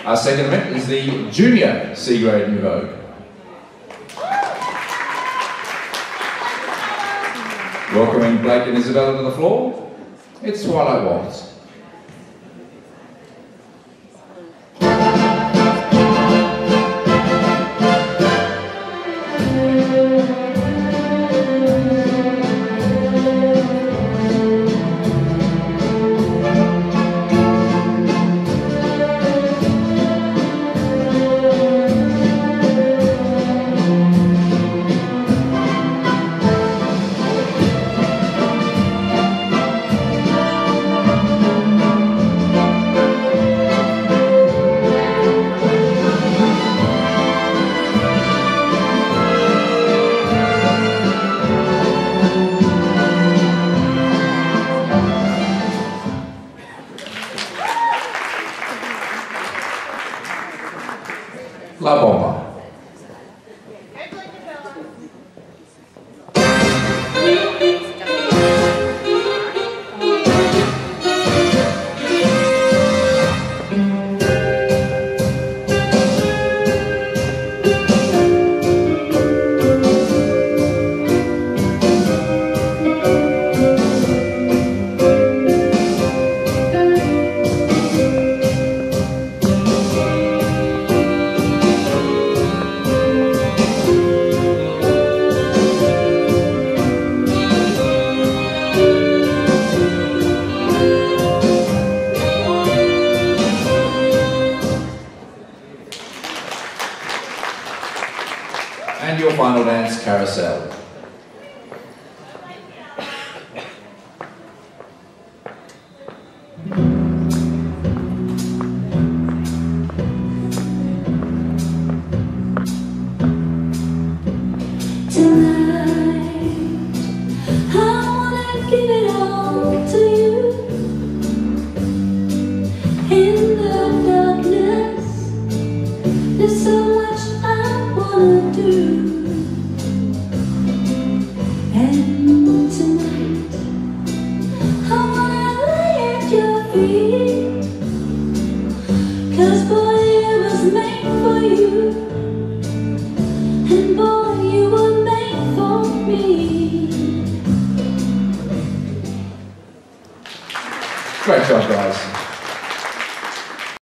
Our second event is the Junior C-Grade in Vogue. Welcoming Blake and Isabella to the floor, it's Twilight Waltz. La Bomba. And your final dance, Carousel. Cause boy, it was made for you, and boy, you were made for me. Great job, guys.